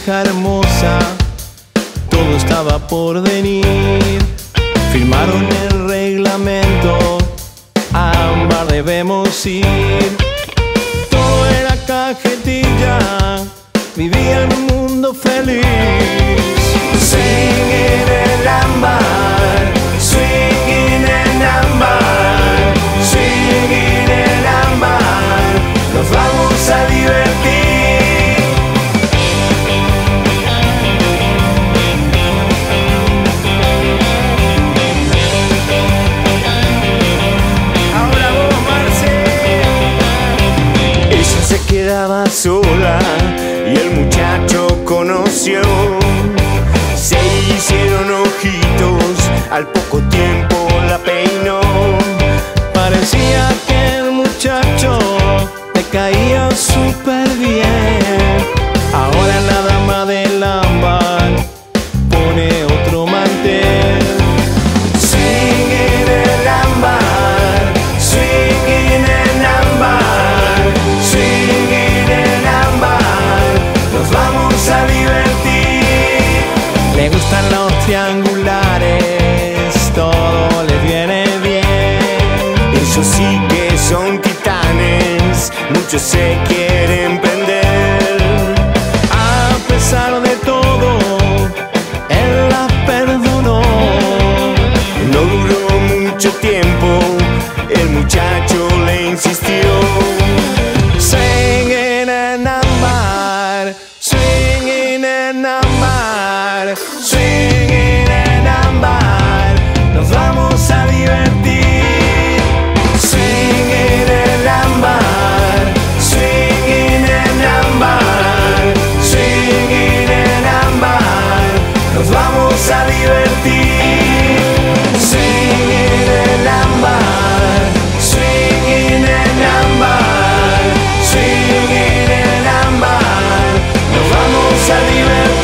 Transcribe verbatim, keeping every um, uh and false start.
hija hermosa, todo estaba por venir. Firmaron el reglamento, a Ámbar debemos ir. Todo era cajetilla, vivía el mundo feliz. Swing in el Ámbar, swing in el Ámbar, swing in el Ámbar, nos vamos a divertir. Se quedaba sola y el muchacho conoció. Se hicieron ojitos, al poco tiempo la peinó. Parecía que el muchacho le caía súper bien. Ahora la dama del Ámbar pone otro mantel. Swing in el Ámbar, swing in el Ámbar, swing in el Ámbar, nos vamos a divertir. Le gustan los triangulares, todo le viene bien. Ellos sí que son titanes, muchos se quieren prender. A pesar de todo, él la perdonó. No duró mucho tiempo, el muchacho le insistió. Swing in an Ámbar, swing in an Ámbar, swing in an Ámbar, nos vamos a divertir. Swing in el Ámbar, swing in el Ámbar, swing in el Ámbar, nos vamos a divertir. Swing in el Ámbar, swing in el Ámbar, swing in el Ámbar, nos vamos a divertir.